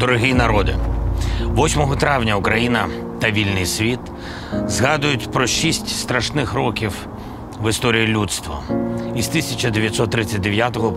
Дорогі народи, 8 травня Україна та вільний світ згадують про 6 страшних років в історії людства із 1939 по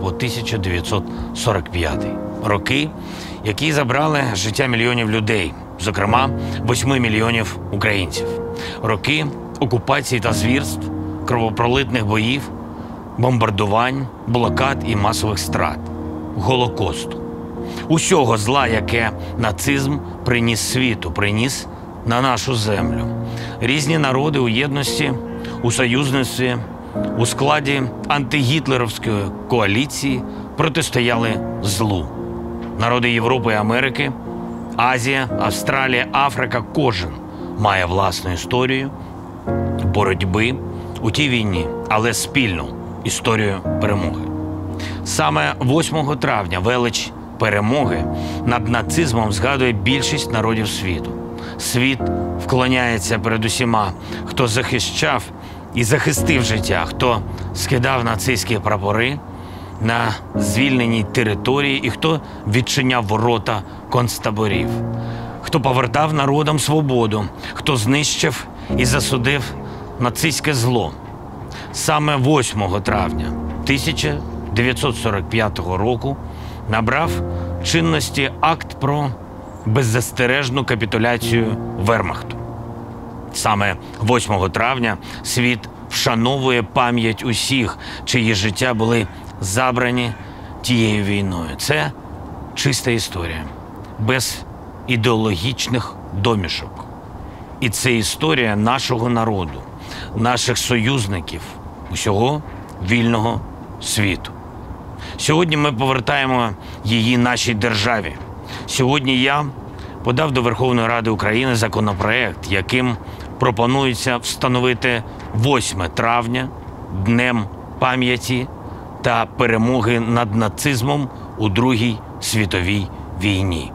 1945. Роки, які забрали життя мільйонів людей, зокрема 8 мільйонів українців. Роки окупації та звірств, кровопролитних боїв, бомбардувань, блокад і масових страт, Голокосту. Усього зла, яке нацизм приніс світу, приніс на нашу землю. Різні народи у єдності, у союзництві, у складі антигітлерівської коаліції протистояли злу. Народи Європи і Америки, Азія, Австралія, Африка – кожен має власну історію боротьби у тій війні, але спільну історію перемоги. Саме 8 травня велич перемоги над нацизмом згадує більшість народів світу. Світ вклоняється перед усіма, хто захищав і захистив життя, хто скидав нацистські прапори на звільненій території і хто відчиняв ворота концтаборів, хто повертав народам свободу, хто знищив і засудив нацистське зло. Саме 8 травня 1945 року набрав чинності акт про беззастережну капітуляцію Вермахту. Саме 8 травня світ вшановує пам'ять усіх, чиї життя були забрані тією війною. Це чиста історія, без ідеологічних домішок. І це історія нашого народу, наших союзників, усього вільного світу. Сьогодні ми повертаємо її нашій державі. Сьогодні я подав до Верховної Ради України законопроект, яким пропонується встановити 8 травня Днем пам'яті та перемоги над нацизмом у Другій світовій війні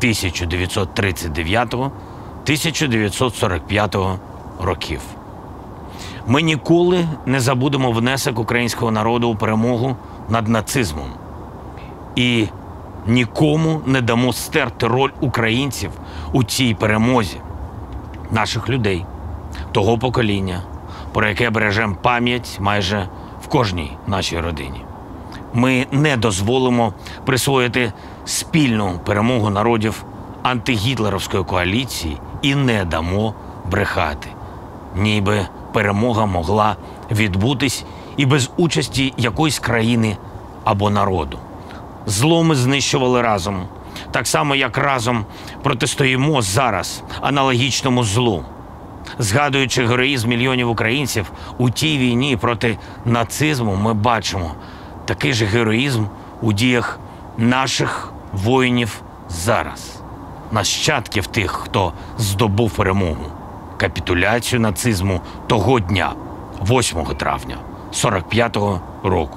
1939-1945 років. Ми ніколи не забудемо внесок українського народу у перемогу над нацизмом. І нікому не дамо стерти роль українців у цій перемозі, наших людей, того покоління, про яке бережемо пам'ять майже в кожній нашій родині. Ми не дозволимо присвоїти спільну перемогу народів антигітлерівської коаліції і не дамо брехати, ніби перемога могла відбутись і без участі якоїсь країни або народу. Зло ми знищували разом, так само, як разом протистоїмо зараз аналогічному злу. Згадуючи героїзм мільйонів українців у тій війні проти нацизму, ми бачимо такий же героїзм у діях наших воїнів зараз. Нащадків тих, хто здобув перемогу, капітуляцію нацизму того дня, 8 травня 45-го року.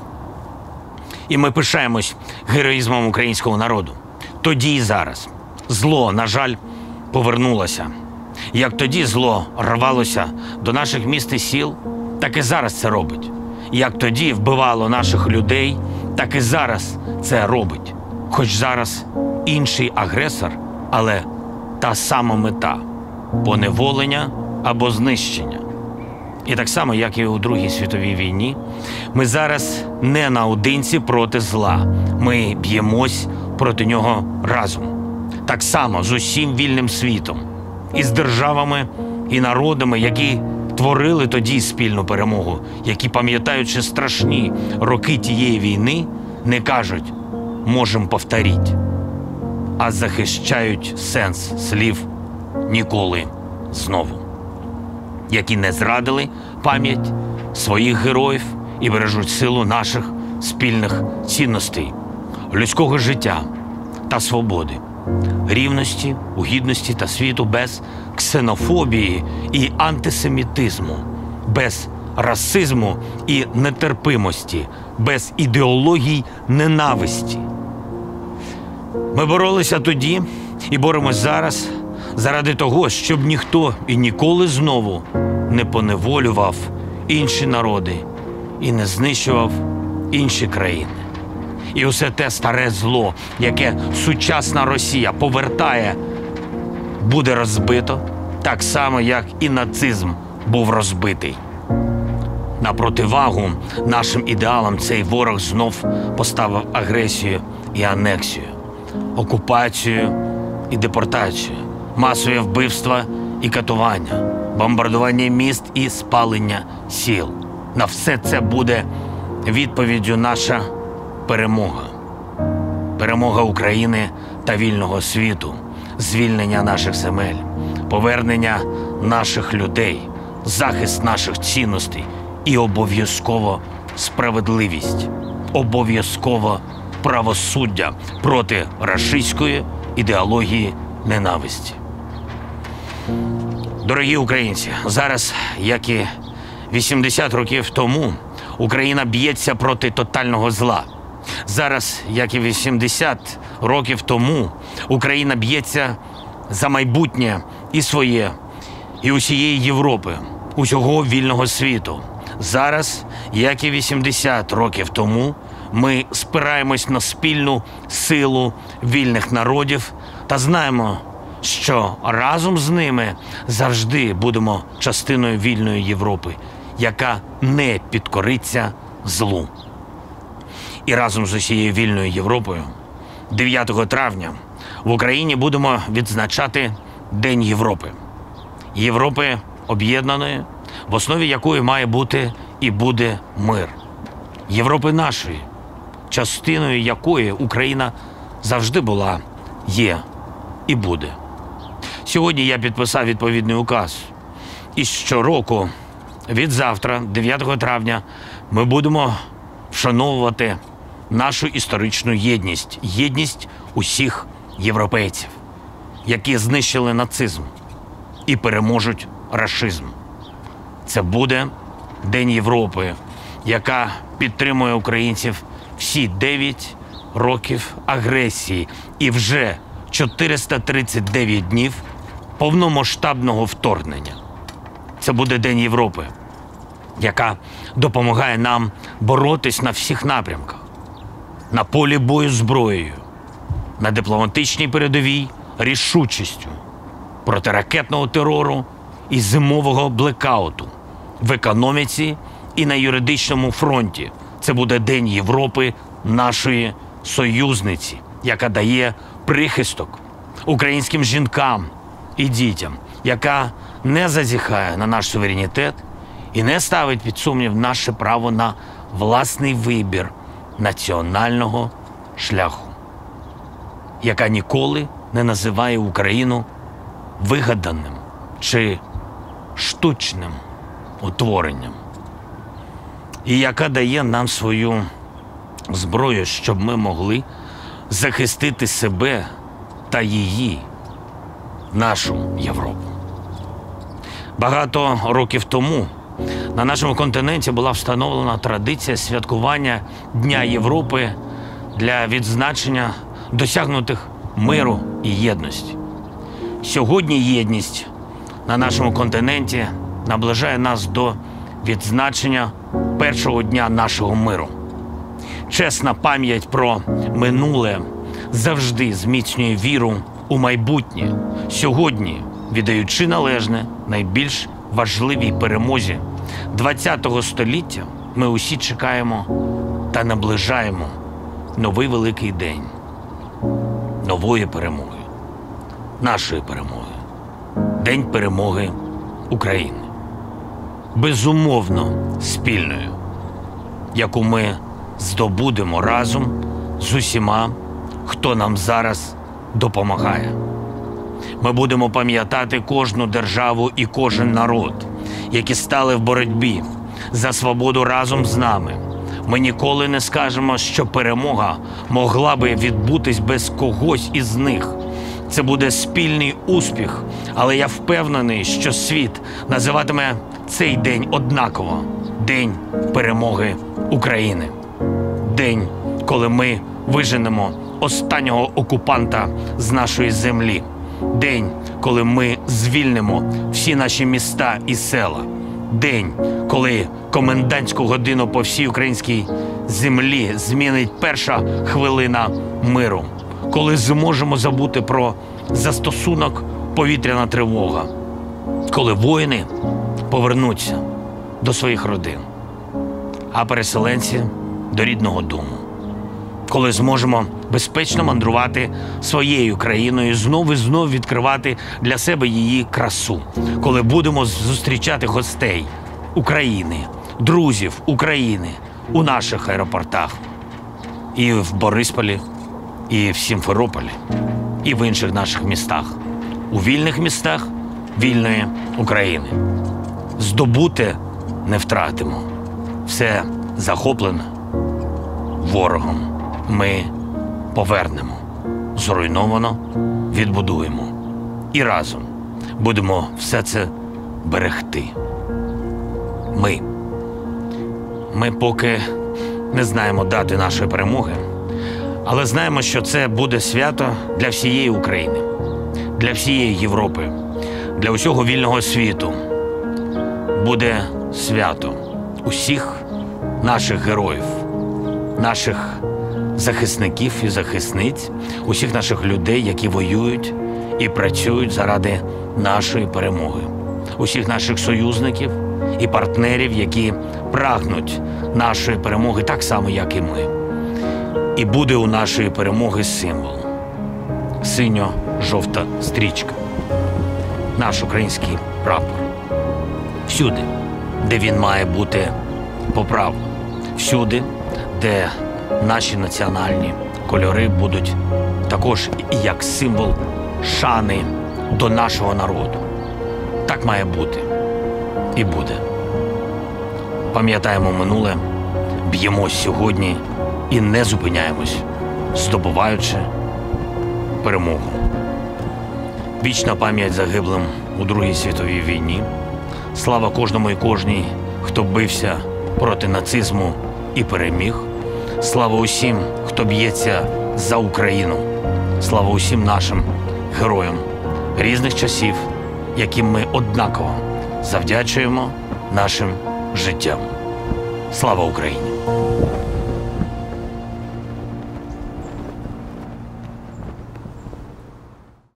І ми пишаємось героїзмом українського народу. Тоді і зараз. Зло, на жаль, повернулося. Як тоді зло рвалося до наших міст і сіл, так і зараз це робить. Як тоді вбивало наших людей, так і зараз це робить. Хоч зараз інший агресор, але та сама мета – поневолення або знищення. І так само, як і у Другій світовій війні, ми зараз не наодинці проти зла. Ми б'ємось проти нього разом. Так само з усім вільним світом. І з державами, і народами, які творили тоді спільну перемогу, які, пам'ятаючи страшні роки тієї війни, не кажуть «можем повторіть», а захищають сенс слів «ніколи знову», які не зрадили пам'ять своїх героїв і бережуть силу наших спільних цінностей, людського життя та свободи, рівності, у гідності та світу без ксенофобії і антисемітизму, без расизму і нетерпимості, без ідеологій ненависті. Ми боролися тоді і боремось зараз заради того, щоб ніхто і ніколи знову не поневолював інші народи і не знищував інші країни. І усе те старе зло, яке сучасна Росія повертає, буде розбито так само, як і нацизм був розбитий. На противагу нашим ідеалам цей ворог знов поставив агресію і анексію, окупацію і депортацію, масові вбивства і катування, бомбардування міст і спалення сіл. На все це буде відповіддю наша перемога. Перемога України та вільного світу, звільнення наших земель, повернення наших людей, захист наших цінностей і обов'язково справедливість, обов'язково правосуддя проти рашистської ідеології ненависті. Дорогі українці, зараз, як і 80 років тому, Україна б'ється проти тотального зла. Зараз, як і 80 років тому, Україна б'ється за майбутнє і своє, і усієї Європи, усього вільного світу. Зараз, як і 80 років тому, ми спираємось на спільну силу вільних народів та знаємо, що разом з ними завжди будемо частиною вільної Європи, яка не підкориться злу. І разом з усією вільною Європою 9 травня в Україні будемо відзначати День Європи. Європи об'єднаної, в основі якої має бути і буде мир. Європи нашої, частиною якої Україна завжди була, є і буде. Сьогодні я підписав відповідний указ. І щороку, від завтра, 9 травня, ми будемо вшановувати нашу історичну єдність, єдність усіх європейців, які знищили нацизм і переможуть рашизм. Це буде День Європи, яка підтримує українців всі 9 років агресії і вже 439 днів повномасштабного вторгнення. Це буде День Європи, яка допомагає нам боротись на всіх напрямках. На полі бою зброєю, на дипломатичній передовій рішучістю, проти ракетного терору і зимового блекауту, в економіці і на юридичному фронті. Це буде День Європи, нашої союзниці, яка дає прихисток українським жінкам і дітям, яка не зазіхає на наш суверенітет і не ставить під сумнів наше право на власний вибір національного шляху, яка ніколи не називає Україну вигаданим чи штучним утворенням, і яка дає нам свою зброю, щоб ми могли захистити себе та її, нашу Європу. Багато років тому на нашому континенті була встановлена традиція святкування Дня Європи для відзначення досягнутих миру і єдності. Сьогодні єдність на нашому континенті наближає нас до відзначення першого дня нашого миру. Чесна пам'ять про минуле завжди зміцнює віру у майбутнє. Сьогодні, віддаючи належне найбільш важливій перемозі ХХ століття, ми усі чекаємо та наближаємо новий великий день нової перемоги, нашої перемоги, День перемоги України. Безумовно спільною, яку ми здобудемо разом з усіма, хто нам зараз допомагає. Ми будемо пам'ятати кожну державу і кожен народ, які стали в боротьбі за свободу разом з нами. Ми ніколи не скажемо, що перемога могла би відбутись без когось із них. Це буде спільний успіх, але я впевнений, що світ називатиме цей день однаково – День перемоги України. День, коли ми виженемо останнього окупанта з нашої землі. День, коли ми звільнимо всі наші міста і села. День, коли комендантську годину по всій українській землі змінить перша хвилина миру, коли зможемо забути про застосунок повітряна тривога, коли воїни повернуться до своїх родин, а переселенці до рідного дому, коли зможемо безпечно мандрувати своєю країною і знов відкривати для себе її красу, коли будемо зустрічати гостей України, друзів України у наших аеропортах, і в Борисполі, і в Сімферополі, і в інших наших містах, у вільних містах вільної України. Здобуте не втратимо. Все захоплене ворогом ми повернемо. Зруйновано відбудуємо. І разом будемо все це берегти. Ми поки не знаємо дати нашої перемоги, але знаємо, що це буде свято для всієї України, для всієї Європи, для усього вільного світу. Буде свято усіх наших героїв, наших захисників і захисниць, усіх наших людей, які воюють і працюють заради нашої перемоги, усіх наших союзників і партнерів, які прагнуть нашої перемоги так само, як і ми. І буде у нашої перемоги символ – синьо-жовта стрічка, наш український прапор. Всюди, де він має бути по праву, всюди, де наші національні кольори будуть також як символ шани до нашого народу. Так має бути і буде. Пам'ятаємо минуле, б'ємось сьогодні і не зупиняємось, здобуваючи перемогу. Вічна пам'ять загиблим у Другій світовій війні. Слава кожному і кожній, хто бився проти нацизму і переміг. Слава усім, хто б'ється за Україну. Слава усім нашим героям різних часів, яким ми однаково завдячуємо нашим життям. Слава Україні!